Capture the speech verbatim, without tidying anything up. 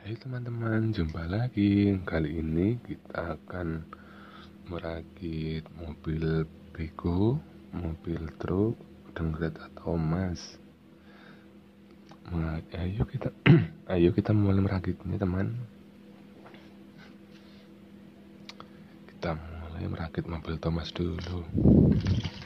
Hai teman-teman, jumpa lagi. Kali ini kita akan merakit mobil bego, mobil truk, dengkret atau mas. Ayo kita, ayo kita mulai merakitnya teman. Kita mulai merakit mobil Thomas dulu.